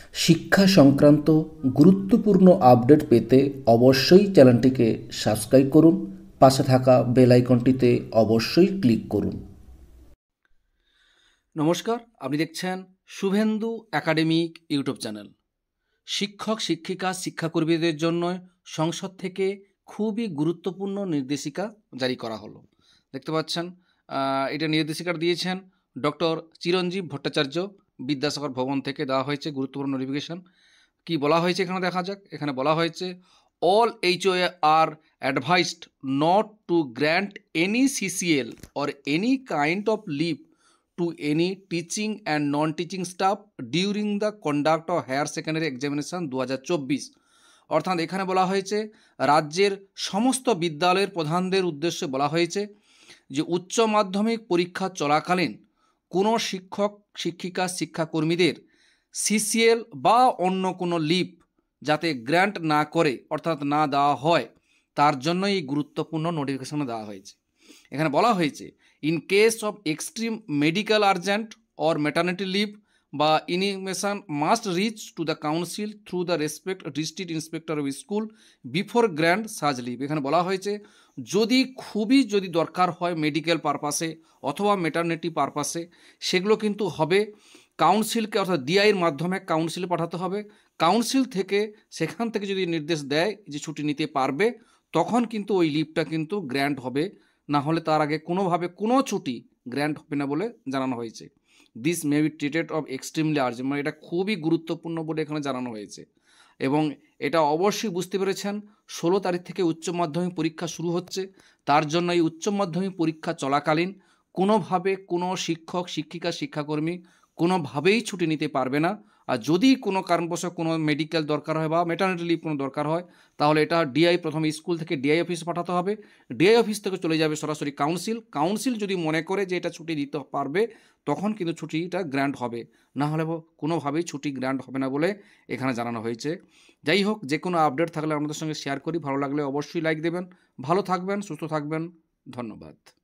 শিক্ষা সংক্রান্ত গুরুত্বপূর্ণ আপডেট পেতে অবশ্যই চ্যানেলটিকে সাবস্ক্রাইব করুন, পাশে থাকা বেল আইকনটিতে অবশ্যই ক্লিক করুন। নমস্কার, আপনি দেখছেন শুভেন্দু একাডেমিক ইউটিউব চ্যানেল। শিক্ষক শিক্ষিকা শিক্ষাকর্মীদের জন্য সংসদ থেকে খুবই গুরুত্বপূর্ণ নির্দেশিকা জারি করা হলো। দেখতে পাচ্ছেন এটা নির্দেশিকা দিয়েছেন ডক্টর চিরঞ্জীব ভট্টাচার্য, বিদ্যাসাগর ভবন থেকে দেওয়া হয়েছে গুরুত্বপূর্ণ নোটিফিকেশন। কি বলা হয়েছে এখানে দেখা যাক। এখানে বলা হয়েছে all HOA are advised not to grant any CCL or any kind of leave to any teaching and non-teaching staff during the conduct of higher secondary examination 2024। অর্থাৎ এখানে বলা হয়েছে রাজ্যের সমস্ত বিদ্যালয়ের প্রধানদের উদ্দেশ্যে বলা হয়েছে যে উচ্চ মাধ্যমিক পরীক্ষা চলাকালীন কোনো শিক্ষক শিক্ষিকা শিক্ষাকর্মীদের সিসিএল বা অন্য কোনো লিভ যাতে গ্র্যান্ট না করে অর্থাৎ না দেওয়া হয়, তার জন্য এই গুরুত্বপূর্ণ নোটিফিকেশন দেওয়া হয়েছে। এখানে বলা হয়েছে in case of extreme medical urgent or maternity leave বা information must reach to the council through the respect district inspector of school before grant such leave. এখানে বলা হয়েছে যদি দরকার হয় মেডিকেল পারপাসে অথবা ম্যাটার্নিটি পারপাসে, সেগুলো কিন্তু হবে কাউন্সিলকে অর্থাৎ ডিআইয়ের মাধ্যমে কাউন্সিলে পাঠাতে হবে। কাউন্সিল থেকে সেখান থেকে যদি নির্দেশ দেয় যে ছুটি নিতে পারবে, তখন কিন্তু ওই লিভটা কিন্তু গ্র্যান্ট হবে, না হলে তার আগে কোনোভাবে কোনো ছুটি গ্র্যান্ট হবে না বলে জানানো হয়েছে। This may be treated of extremely urgent, মানে এটা খুবই গুরুত্বপূর্ণ বলে এখানে জানানো হয়েছে। এবং এটা অবশ্যই বুঝতে পেরেছেন 16 তারিখ থেকে উচ্চ মাধ্যমিক পরীক্ষা শুরু হচ্ছে। তার জন্য এই উচ্চ মাধ্যমিক পরীক্ষা চলাকালীন কোনোভাবে কোনো শিক্ষক শিক্ষিকা শিক্ষাকর্মী কোনোভাবেই ছুটি নিতে পারবে না। আর যদি কোনো কারণবশত কোনো মেডিকেল দরকার হয় বা ম্যাটারনিটি লিভ কোনো দরকার হয়, তাহলে এটা ডিআই প্রথমে স্কুল থেকে ডিআই অফিসে পাঠাতে হবে। ডিআই অফিস থেকে চলে যাবে সরাসরি কাউন্সিল যদি মনে করে যে এটা ছুটি দিতে পারবে, তখন কিন্তু ছুটিটা গ্র্যান্ট হবে, না হলে কোনোভাবেই ছুটি গ্র্যান্ট হবে না বলে এখানে জানানো হয়েছে। যাই হোক, যে কোনো আপডেট থাকলে আমাদের সঙ্গে শেয়ার করি। ভালো লাগলে অবশ্যই লাইক দেবেন। ভালো থাকবেন, সুস্থ থাকবেন। ধন্যবাদ।